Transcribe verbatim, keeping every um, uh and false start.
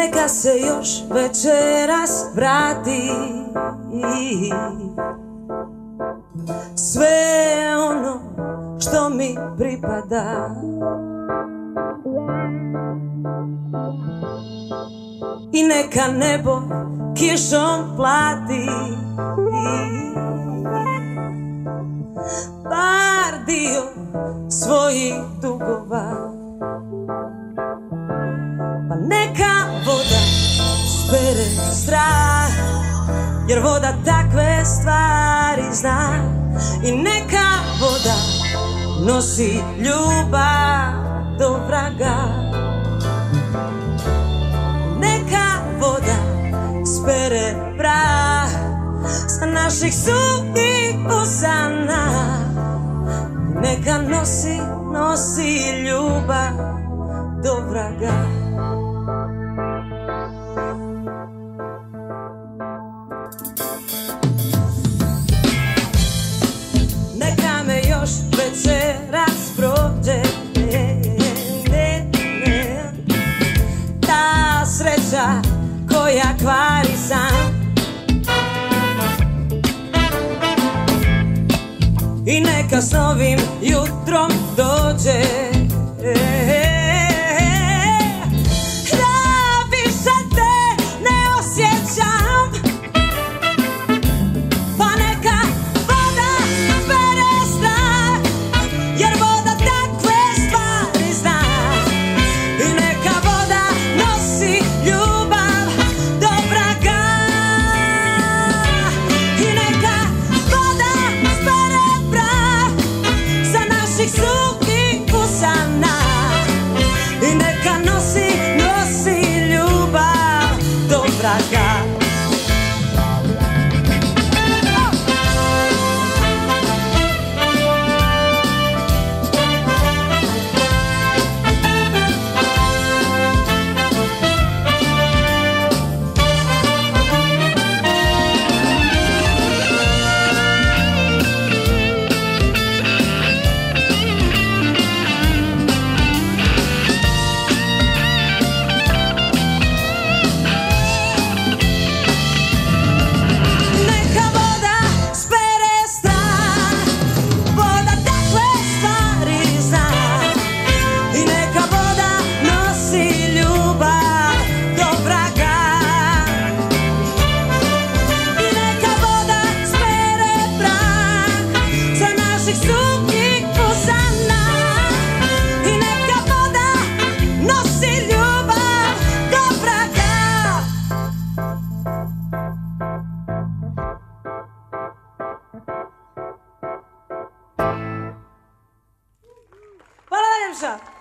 neka se još večeras vrati sve ono što mi pripada. I neka nebo kišom plati bar dio svojih dugova. Pa neka voda spere strah, jer voda takve stvari zna. I neka voda nosi ljubav do vraga. Neka voda spere prah sa naših suvih usana. Neka nosi, nosi ljubav do vraga. Neka me još večeras prođe ta sreća koja kvari san. I neka s novim jutrom dođe da više te ne osjećam. Pa neka voda spere strah, jer voda takve stvari zna. I neka voda nosi ljubav do vraga. I neka voda spere prah sa naših suvih usana. I neka nosi, nosi ljubav do vraga. Hvala najljepša.